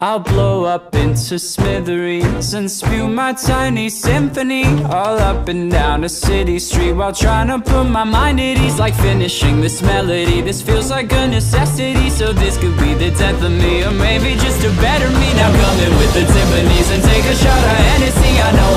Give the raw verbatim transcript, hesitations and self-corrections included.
I'll blow up into smithereens and spew my tiny symphony all up and down a city street, while trying to put my mind at ease. Like finishing this melody, this feels like a necessity. So this could be the tenth of me, or maybe just a better me. Now come in with the timpanis and take a shot of Hennessy. I know